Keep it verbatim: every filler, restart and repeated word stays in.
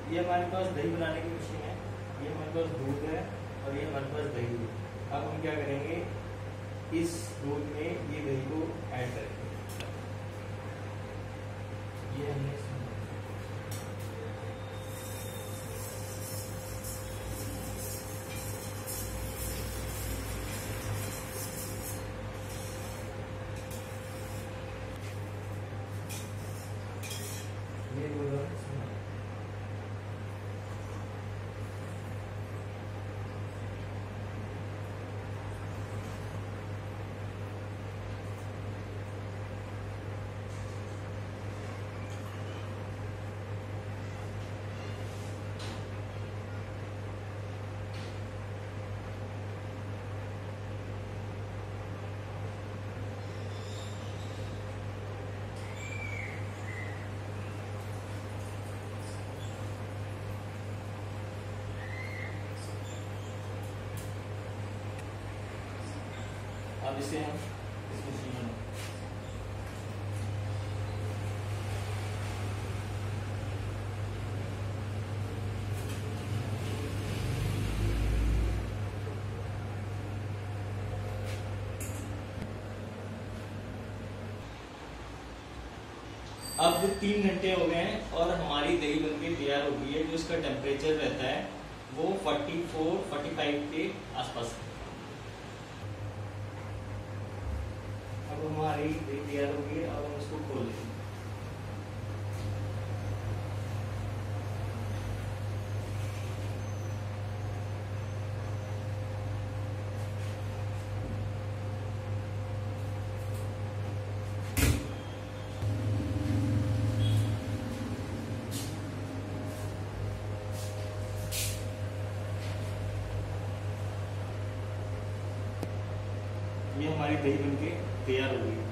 ये हमारे पास दही बनाने की मशीन है, ये हमारे पास दूध है और ये हमारे पास दही है। अब हम क्या करेंगे, इस दूध में ये दही को ऐड करेंगे। ये हमने ये बोला अब इसे हम इस मशीन में अब तीन घंटे हो गए हैं और हमारी दही बनके तैयार हो गई है। जो इसका टेम्परेचर रहता है वो चौवालीस, पैंतालीस के आसपास है। अब हमारी दही तैयार हो गई है, अब हम इसको खोल लेंगे। ये हमारी दही बनके तैयार हो गई।